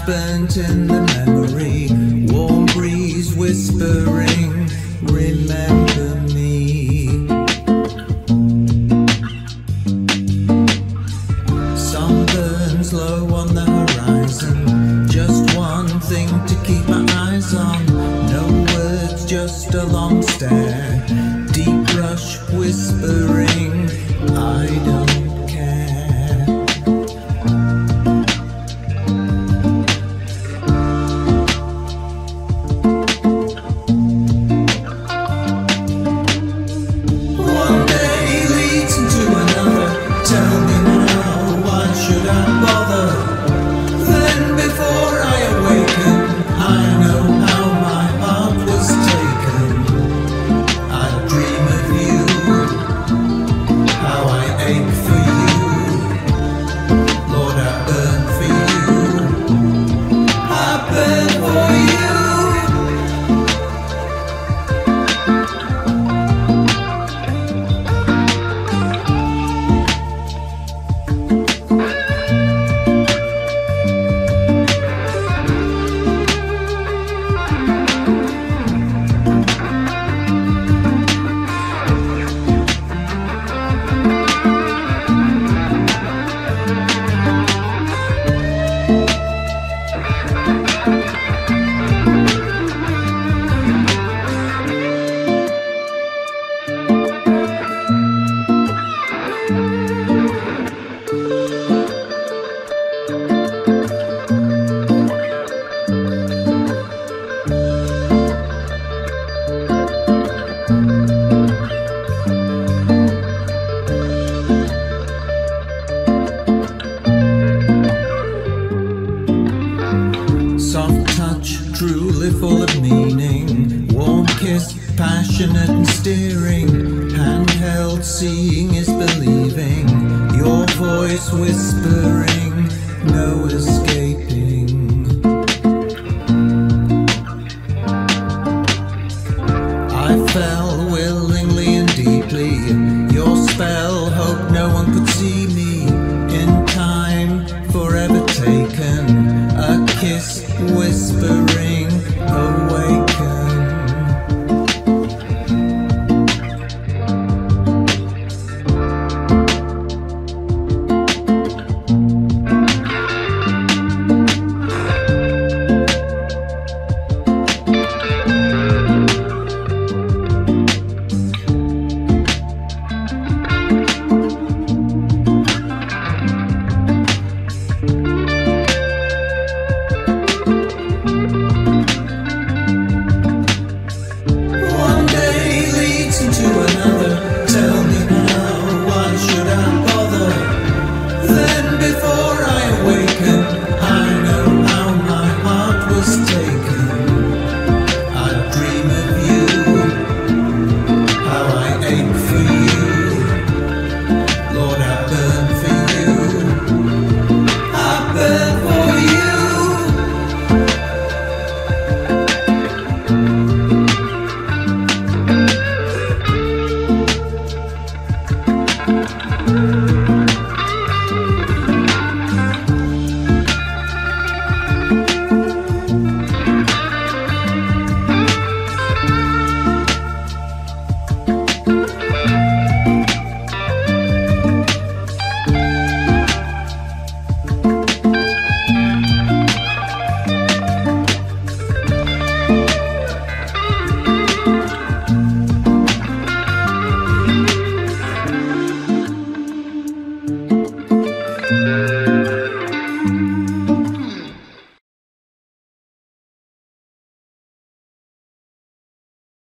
burnt in the memory. Warm breeze whispering, remember me. Sunburns low on the horizon, just one thing to keep my eyes on. No words, just a long stare. Deep rush whispering, I don't care. One day leads into another. Tell me now, why should I bother? Then before I awaken, I know how my heart was taken. I dream of you, how I ache for you. Lord, I burn for you, I burn for you. Soft touch, truly full of meaning. Warm kiss, passionate and steering. Handheld, seeing is believing. Your voice whispering, no escape.